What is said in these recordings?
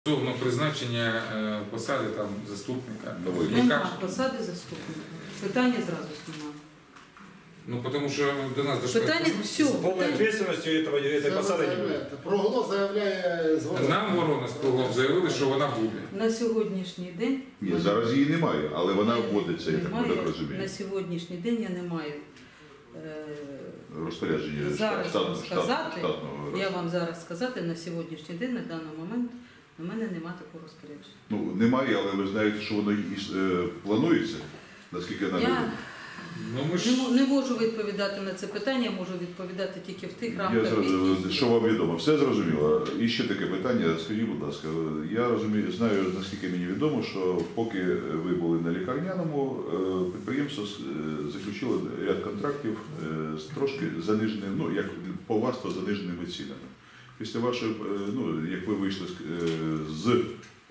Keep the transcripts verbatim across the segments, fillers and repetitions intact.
Стосовно призначення посади там заступника. Нема посади заступника. Питання зразу знімаю. Ну, потому що до нас дошло. Питання все. С полной ответственностью этого, этой посады не будет. Проголос заявляє згодом. Нам ворона з Проглом заявили, що вона буде. На сьогоднішній день... Ні, зараз її немає, але вона вводиться, я так немає, розумію. на сьогоднішній день я не маю е, Розпорядження зараз штат, вам штат, сказати, штатного. я вам зараз сказати, на сьогоднішній день, на даний момент, у мене немає такого розпорядження. Ну, немає, але ви знаєте, що воно і, е, планується, наскільки нам Я відомо. Ну, ми ж... не, м- не можу відповідати на це питання, я можу відповідати тільки в тих Я рамках, зрозумів, які що вам відомо. Все зрозуміло. І ще таке питання, скажіть, будь ласка, я розумію, знаю, наскільки мені відомо, що поки ви були на лікарняному, е, підприємство е, заключило ряд контрактів е, з трошки заниженим, ну, як по вас, то заниженими цінами. Після вашої, е, ну, як ви вийшли з, е, з, е,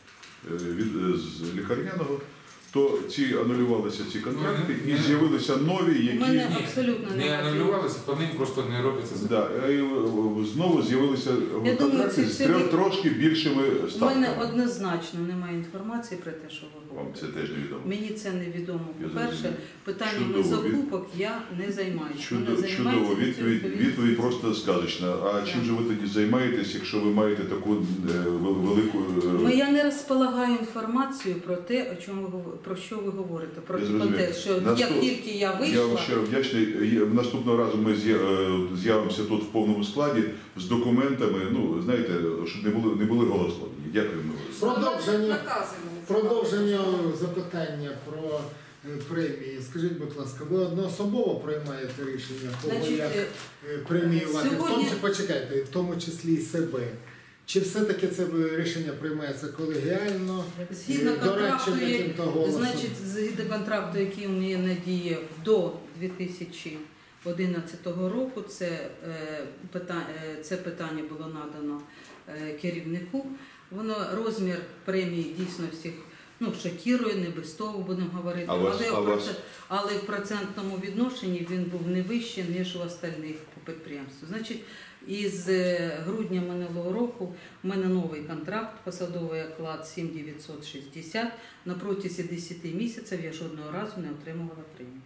від, з лікарняного, то ці анулювалися ці контракти і з'явилися нові, які... у мене абсолютно Не немає. анулювалися, по ним просто не робиться Да, і знову з'явилися Я контракти думаю, з це тр- все- трошки більшими У мене ставками. однозначно немає інформації про те, що ви Вам говорите. це теж невідомо. Мені це невідомо. Я По-перше, зрозумів. питаннями Чудово. закупок я не займаюся. Чудово, чудово. Відповідь, відповідь просто сказочна. А чим же ви тоді займаєтесь, якщо ви маєте таку е, вел- велику... е, Ну, я не розполагаю інформацією про те, о чому ви гов- про що ви говорите. Про Я про зрозумів. те, що Наступ- як тільки я Я вам вийшла, щиро вдячний. Є- Наступного разу ми з'я- е, з'явимося тут в повному складі з документами, ну, знаєте, щоб не були, не були голословні. Дякуємо. Продовження, продовження запитання про е, премії. Скажіть, будь ласка, ви одноособово приймаєте рішення, кого значить, як е, е, преміювати, в тому, сьогодні- чи- почекайте, в тому числі і себе? Чи все-таки це рішення приймається колегіально, згідно е, контракту, дореченням як- яким-то голосом? значить, згідно контракту, який у мене надіяв до дві тисячі одинадцятого року, це, е, питання, це питання було надано е, керівнику. Воно розмір премії дійсно всіх ну, шокірує, не без того будемо говорити, А вас- але, а в вас- проце- але в процентному відношенні він був не вищий, ніж у остальних по підприємству. Значить, із е, грудня минулого року у мене новий контракт, посадовий оклад сім тисяч дев'ятсот шістдесят. На протязі десяти місяців я жодного разу не отримувала премію.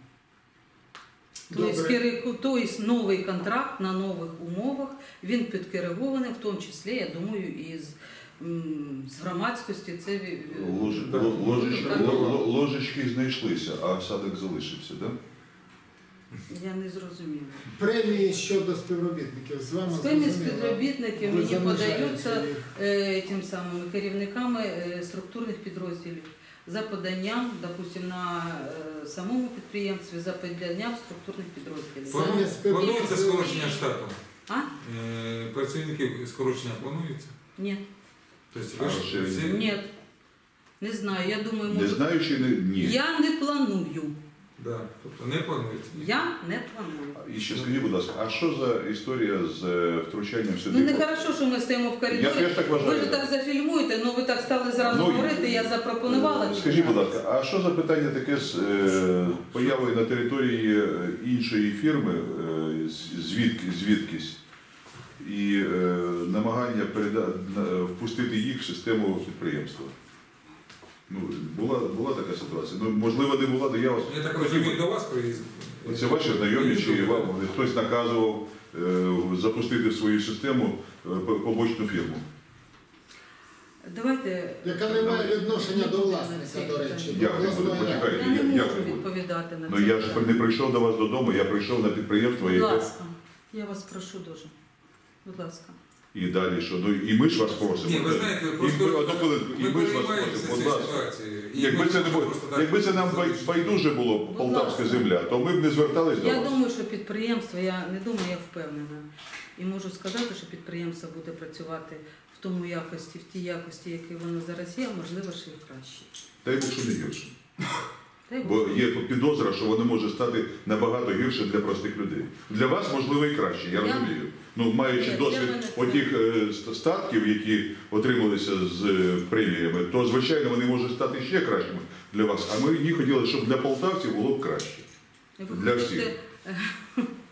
Тобто, Добре. кери- тобто новий контракт на нових умовах, він підкерегований, в тому числі, я думаю, і з, м, з громадськості. Це ві- Лож- ну, ло- ложечки, так, ло- ло- ложечки знайшлися, а осадок залишився, так? я не зрозуміла. Премії щодо співробітників з вами Премії зрозуміло? співробітників Ви мені занижаєте подаються їх. е, тим самими керівниками е, структурних підрозділів за поданням, допустим, на е, самому підприємстві, за поданням структурних підрозділів. Самі Плану- співробітники- Планується скорочення штату? А? Е, Працівників скорочення планується? Ні. Тобто ви ж А, ще всі- Ні. Не знаю, я думаю, Не може... знаю, чи не... Ні. Я не планую. Да, тобто не планується. Я не планую. І ще скажіть, будь ласка, а що за історія з е, втручанням сюди? Ну не хорошо, що ми стоїмо в коридорі. Я теж так вважаю. Ви ж так зафільмуєте, ну ви так стали зразу Ну, говорити, я запропонувала. Скажіть, будь ласка, а що за питання таке з е, появою на території е, іншої фірми, е, з- звідки, звідкись, і е, намагання переда... на- впустити їх в систему підприємства? Ну, була, була така ситуація. Ну, можливо, не була, то я вас... Я так розумію, до вас приїздили. Це ваші знайомі, чи вам хтось наказував е, запустити в свою систему е, по- побочну фірму? Давайте. Яка не має відношення до на власника, ці до речі. питання. Як не буде? Обласної ради. Почекайте. Я не як можу ви будете? відповідати на Ну це. я ж питання. не прийшов до вас додому, я прийшов на підприємство, Будь яке... ласка, я вас прошу дуже. Будь ласка. І далі що? Ну і ми ж вас просимо. Ні, ви знаєте, І просто ми, одну хвилинку, і ми ми ж вас переймаємося просимо, будь цією ласка. ситуацією. І Якби ми це, не можемо було, просто так якби це нам бай- залишити. байдуже було полтавська ласка. земля, то ми б не звертались до Я вас. думаю, що підприємство, я не думаю, я впевнена. І можу сказати, що підприємство буде працювати в тому якості, в тій якості, які воно зараз є, а можливо, ще й краще. Дай Бог, що не гірше. Дай Бог. Бо є підозра, що воно може стати набагато гірше для простих людей. Для вас, можливо, і краще, я Я- розумію. Ну, маючи Ні, досвід для мене це- отих е, ст- статків, які отрималися з е, преміями, то, звичайно, вони можуть стати ще кращими для вас. А ми ні хотіли, щоб для полтавців було б краще. Ви для хочете, всіх. е,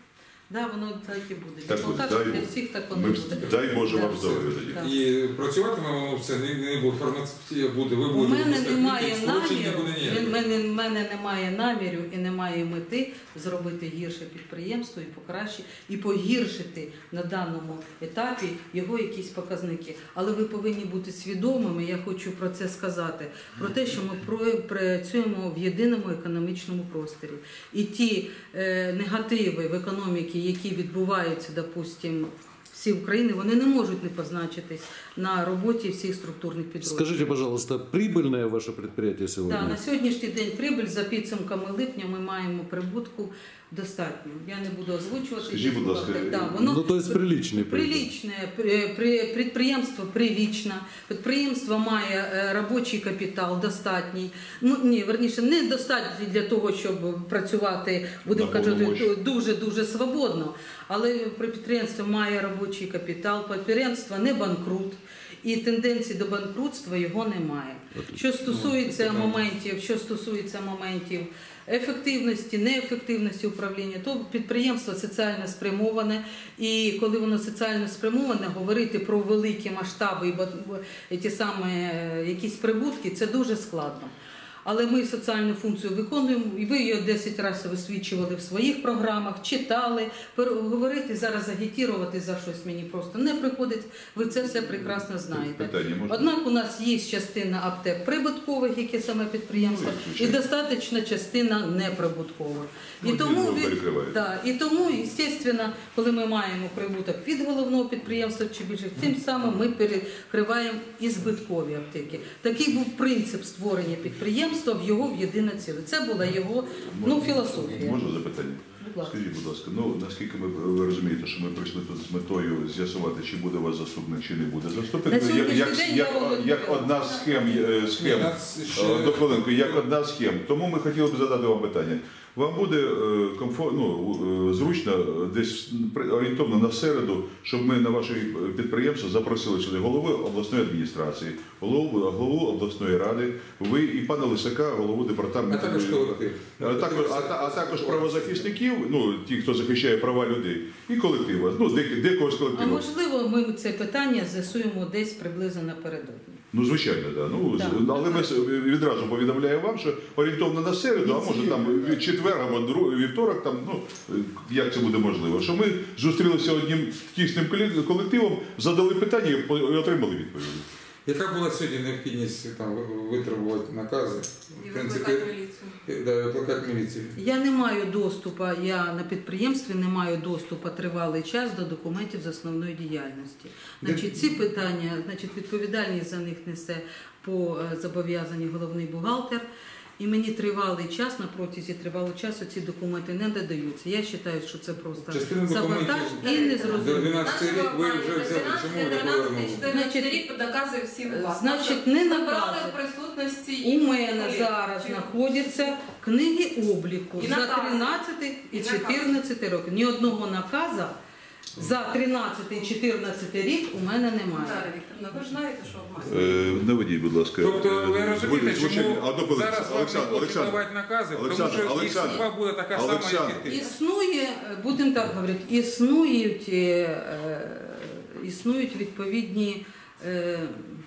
Да, воно так і буде. Так Для от, Полтави, дай для Бог. всіх так воно Ми, буде. дай Боже Да. вам здоров'я тоді. Так. І працюватиме воно все, не, не буде фармацевтія, буде, ви У будете. мене випускати немає ліки, сполучень не наміру, буде ніякого. в мене, в мене немає наміру і немає мети зробити гірше підприємство і покращити, і погіршити на даному етапі його якісь показники. Але ви повинні бути свідомими, я хочу про це сказати, про те, що ми про- працюємо в єдиному економічному просторі. І ті е, негативи в економіці, які відбуваються, допустимо, всі України, вони не можуть не позначитись на роботі всіх структурних підрозділів. Скажите, пожалуйста, прибыльное ваше предприятие сегодня? Так, на сьогоднішній день прибуль за підсумками липня ми маємо прибутку достатньо. Я не буду озвучувати. Скажіть, будь ласка, Да, воно Ну, то есть приличный прибыль. приличне, при- при- підприємство прилічне, підприємство має е, робочий капітал достатній. Ну ні, верніше, не достатній для того, щоб працювати, будемо На повну казати, мощь. дуже дуже свободно. Але підприємство має робочий капітал, підприємство не банкрут. І тенденції до банкрутства його немає. Що стосується Ну, моментів, що стосується моментів ефективності, неефективності управління, то підприємство соціально спрямоване, і коли воно соціально спрямоване, говорити про великі масштаби і ба- і ті самі е, якісь прибутки, це дуже складно. Але ми соціальну функцію виконуємо, і ви її десять разів висвічували в своїх програмах, читали, пер- говорити зараз, агітувати за щось мені просто не приходить, ви це все прекрасно знаєте. Питання можна? Однак у нас є частина аптек прибуткових, які саме підприємства, Ну, і звичайно. достаточна частина неприбуткових. І Ну, тому, діло від- перекривається. да, і тому, звісно, коли ми маємо прибуток від головного підприємства чи більше, тим самим ми перекриваємо і збиткові аптеки. Такий був принцип створення підприємства в його в єдине ціле. Це була його ну, філософія. Можна запитання? Будь ласка. Скажіть, будь ласка, ну наскільки ми, ви розумієте, що ми прийшли тут з метою з'ясувати, чи буде у вас заступник, чи не буде заступник. На Ну, сьогоднішній як, день як, я як, володію. як одна з схем, е, схем Ні, нас ще- е, до хвилинку, як одна з схем. Тому ми хотіли б задати вам питання. Вам буде е, комфорт, ну, е, зручно е, десь при- орієнтовно на середу, щоб ми на ваше підприємство запросили сюди голови обласної адміністрації, голову, голову обласної ради, ви і пана Лисака, голову А департаменту. також колектив. А також, а, та- а також правозахисників, ну ті, хто захищає права людей, і колектива. Ну, дек- декого з А колективу. можливо, ми це питання з'ясуємо десь приблизно напередодні. Ну, звичайно, да. Ну, Так. з- але ми с- відразу повідомляємо вам, що орієнтовно на середу, а може там від четверга або дру- вівторок, там, ну, як це буде можливо, що ми зустрілися одним тісним коле- колективом, задали питання і по- і отримали відповіді. Яка була сьогодні необхідність там витребувати накази? І В принципі, викликати міліцію. да, викликати міліцію. Я не маю доступу, я на підприємстві не маю доступу тривалий час до документів з основної діяльності. Значить, ці питання, значить, відповідальність за них несе по е, зобов'язанні головний бухгалтер. І мені тривалий час, на протязі тривалого часу ці документи не додаються. Я вважаю, що це просто Частину саботаж документів і до незрозуміло. дванадцятого рік ви вже взяли. Чому ви не повернули? чотирнадцятий рік доказує всі у вас. Значить, не Набрали накази. в присутності У їх мене колег. зараз Чи- знаходяться книги обліку І за накази. тринадцятий і І накази. чотирнадцятий роки. Ні одного наказа за тринадцятий і чотирнадцятий рік у мене немає. Наталя Вікторівна, ви ж знаєте, що обманюєте. Е, наведіть, будь ласка. Тобто ви е, розумієте, звучить- чому одну хвилинку. зараз вам не Олександр, хочуть Олександр, давати накази, тому Олександр, що їх Олександр, судьба буде така сама, Олександр. як і ти. Існує, будемо так говорити, існують, е, е, існують відповідні е,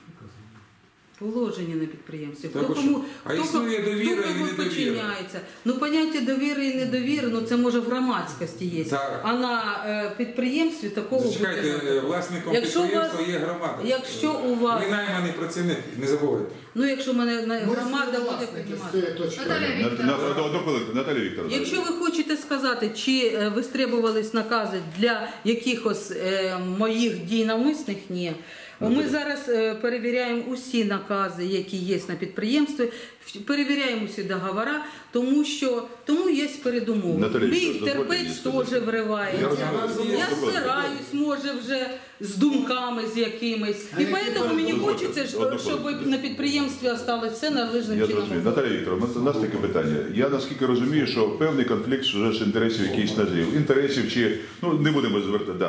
положення на підприємстві. Та Хто ви що? кому, А хто, існує хто довіра і кому недовіра. підчиняється. Ну, поняття довіри і недовіри, ну це може в громадськості є. Так. А на е, підприємстві такого бути не Зачекайте, може. е, власником Якщо у підприємства вас- є громада. Якщо у вас, Ви найманий працівник, не забувайте. ну якщо мене на- Ми громада буде співвласники з приймати. цієї точки. Наталя На- Вікторівна. на- Одну хвилинку, Наталія Вікторовна. Якщо ви хочете сказати, чи е, вистребувались накази для якихось е, моїх дій навмисних, ні. Ми зараз е, перевіряємо усі накази, які є на підприємстві, в- перевіряємо усі договори, тому що тому є передумови. Наталія Мій Вікторівна, терпець дозвольте мені теж вривається. Я розумію. Я Добре. збираюсь, може, вже з думками з якимись. І тому мені хочеться, Одну щоб хвилинку. на підприємстві осталось все належним Я чином. зрозумів. Наталія Вікторовна, у нас таке питання. Я наскільки розумію, що певний конфлікт вже з інтересів якийсь назрів. Інтересів чи, ну не будемо звертати, да.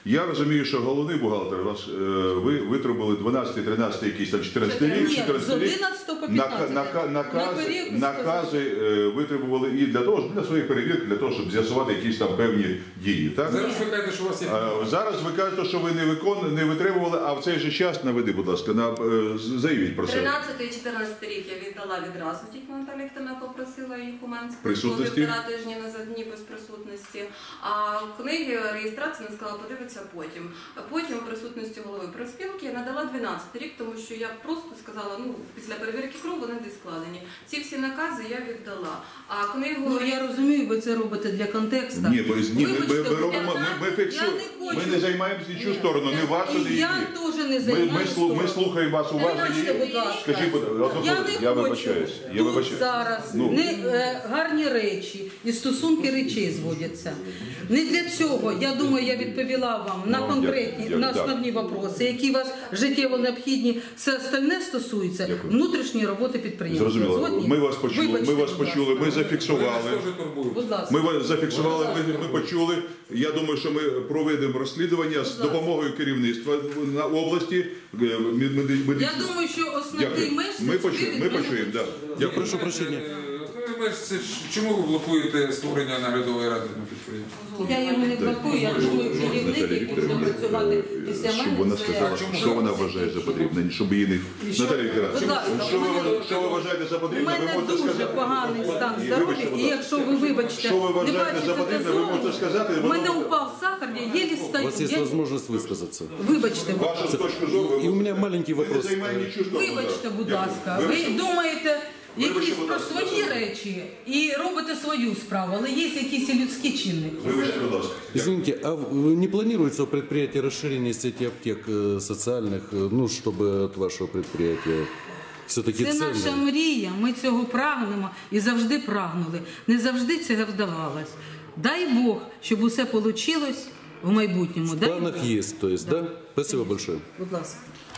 Я розумію, що головний бухгалтер, вас, е, ви витрубили дванадцятий, тринадцятий, якийсь там чотирнадцятий рік, Ні, з чотирнадцятий рік. одинадцятого по Нака- п'ятнадцятий. нака- На накази, період накази е, витребували і для того, для своїх перевірок, для того, щоб з'ясувати якісь там певні дії. Так? Зараз ви кажете, що у вас є. Е, Зараз ви кажете, що ви не викон, не витребували, а в цей же час наведи, будь ласка, на, е, заявіть про це. тринадцятий і чотирнадцятий рік я віддала відразу, тільки Наталія Вікторівна попросила їх у мене Присутності? півтора тижні назад, дні без присутності. А книги реєстрації не сказала, подивитися потім. А потім у присутності голови профспілки я надала дванадцятий рік, тому що я просто сказала, ну, після перевірки КРУ вони десь складені. Ці всі накази я віддала. А книгу... Ну, я розумію, ви це робите для контексту. Ні, бо, ні, ми, ми, Вибачте, ми робимо, ми, ми фіксуємо. я не хочу. Ми не займаємося нічого сторону, не вашу, не І її. я теж не Ми, займаюся. ми, слу- ми слухаємо вас уважно. Вибачте, будь ласка. Скажіть, будь ласка, Я не я хочу вибачаюсь. Я тут вибачаюсь. зараз Ну. не е, гарні речі і стосунки речей зводяться. Не для цього, я думаю, я відповіла вам на Ну, конкретні, дякую, на дякую. основні вопроси, які вас життєво необхідні. Все остальне стосується Дякую. внутрішньої роботи підприємства. Зрозуміло. Згодні? Ми вас почули, Вибачте, ми вас будь ласка. почули, ми Ви нас зафіксували. теж турбують. Будь ласка. Ми вас зафіксували, ми, ми почули. Я думаю, що ми проведемо розслідування з допомогою керівництва на області. Ми- ми- ми- ми- Я думаю, що основний Дякую. меседж Ми ви почуємо, від ми мене почуємо, да. Я прошу прощения. Е, ну, ми ж це ж- Чому ви блокуєте створення наглядової ради на підприємстві? Я його не блокую, я думаю, керівник, Наталія який буде Вікторівна, працювати е, після щоб мене, вона це сказала, я- чому? що вона вважає за потрібне, щоб її не... що? Наталія Вікторівна, Будь ласка, що ви, у мене- що ви вважаєте за У потрібне, ви мене можете дуже сказати. поганий стан І здоров'я, вибачте, будь і ласка. якщо ви вибачте, Що ви не вважаєте бачите за потрібне, ви дозову, можете сказати. у мене воно- упав сахар, я єлі У стою. вас есть Я- возможность высказаться. Вибачте, будь- Вашу точку зору. ви І у мене можете- маленький ви не вопрос. займаєте нічого сторону, вибачте, да. будь Дякую. ласка, Вибачте, ви думаєте якісь Вибачте, будь про ласка, свої за- речі і робите свою справу, але є якісь і людські чинники. Вибачте, будь ласка. Извините, а в- не планируется у предприятия расширение сети аптек э, социальных, э, ну, чтобы от вашего предприятия все-таки Це наша ценно? мрія, ми цього прагнемо і завжди прагнули. Не завжди це вдавалось. Дай Бог, щоб усе вийшло в майбутньому. В Дай планах Бог. есть, то есть, да? Спасибо большое. Будь ласка.